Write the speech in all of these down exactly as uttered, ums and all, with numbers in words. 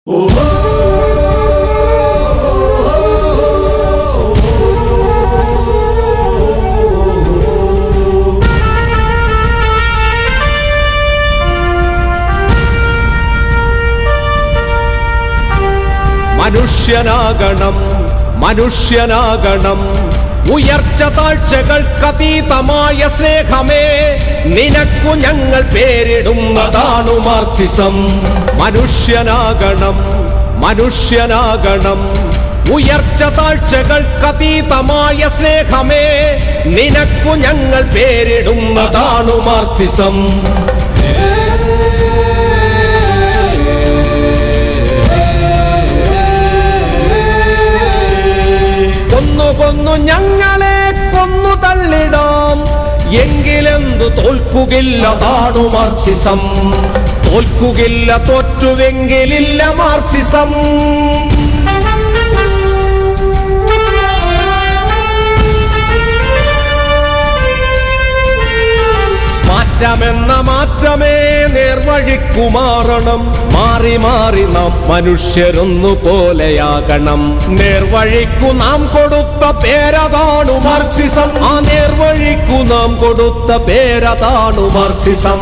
മനുഷ്യനാകണം മനുഷ്യനാകണം ഉയർച്ച താഴ്ചകൾക്കതീതമായ സ്നേഹമേ നിനക്കു ഞങ്ങൾ പേരിടുന്നതാണു മാർക്സിസം. മനുഷ്യനാകണം മനുഷ്യനാകണം ഉയർച്ച താഴ്ചകൾക്കതീതമായ സ്നേഹമേ നിനക്കു ഞങ്ങൾ പേരിടുന്നതാണു മാർക്സിസം. കൊന്നു ഞങ്ങളെ കൊന്നു തള്ളിടാം എങ്കിലെന്തു തോൽക്കുകില്ല താണു മാർക്സിസം. തോൽക്കുകില്ല തോറ്റുവെങ്കിലില്ല മാർക്സിസം. മാറ്റമെന്ന മാറ്റമേ നേർവഴിക്കു മാറണം. മാറി മാറി നാം മനുഷ്യരൊന്നു പോലെയാകണം. നേർവഴിക്കു നാം കൊടുത്ത പേരതാണു മാർക്സിസം. ആ നേർവഴിക്കു നാം കൊടുത്ത പേരതാണു മാർക്സിസം.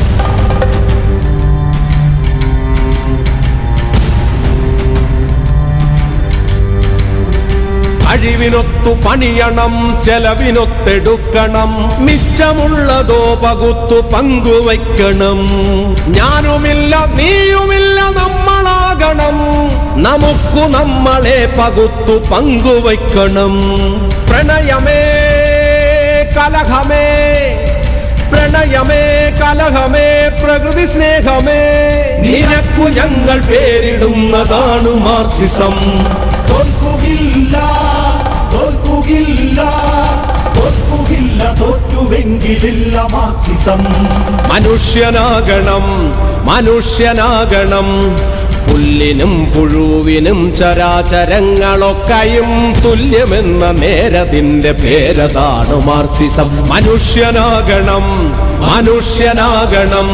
കഴിവിനൊത്തു പണിയണം ചെലവിനൊത്തെടുക്കണം. മിച്ചമുള്ളതോ പകുത്തു പങ്കുവയ്ക്കണം. ഞാനുമില്ല നീയുമില്ല നമ്മളാകണം. നമുക്കു നമ്മളെ പകുത്തു പങ്കുവയ്ക്കണം. പ്രണയമേ കലഹമേ പ്രണയമേ കലഹമേ പ്രകൃതി സ്നേഹമേ നിനക്കു ഞങ്ങൾ പേരിടുന്നതാണു മാർക്സിസം. തോൽക്കുകില്ല തോൽക്കുകില്ല തോൽക്കുകില്ല തോറ്റുവെങ്കിലില്ല മാർക്സിസം. മനുഷ്യനാകണം മനുഷ്യനാകണം പുല്ലിനും പുഴുവിനും ചരാചരങ്ങളൊക്കെയും തുല്യമെന്ന നേരതിന്റെ പേരതാണു മാർക്സിസം. മനുഷ്യനാകണം മനുഷ്യനാകണം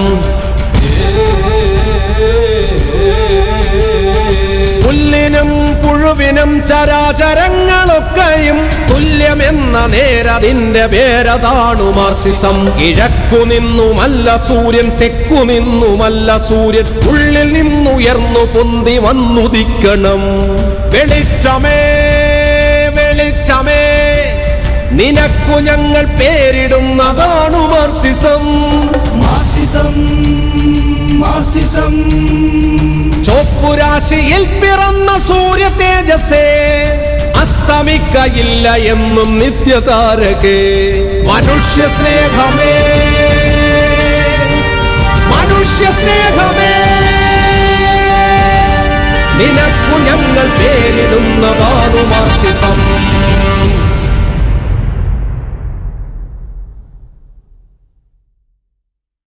പുല്ലിനും പുഴുവിനും ചരാചരങ്ങളൊക്കെയും തുല്യമെന്ന നേരതിന്റെ പേരതാണു മാർക്സിസം. കിഴക്കു നിന്നുമല്ല സൂര്യൻ തെക്കു നിന്നുമല്ല സൂര്യൻ ഉള്ളിൽ നിന്നുയർന്നു പൊന്തി വന്നുദിക്കണം. വെളിച്ചമേ വെളിച്ചമേ നിനക്കു ഞങ്ങൾ പേരിടുന്നതാണു മാർക്സിസം. മാർക്സിസം മാർക്സിസം ചോപ്പുരാശിയിൽ പിറന്ന സൂര്യ തേജസ്സേ അസ്തമിക്കയില്ല എന്നും നിത്യതാരകേ. മനുഷ്യ സ്നേഹമേ മനുഷ്യ സ്നേഹമേ നിനക്കു ഞങ്ങൾ പേരിടുന്നതാണു മാർക്സിസം.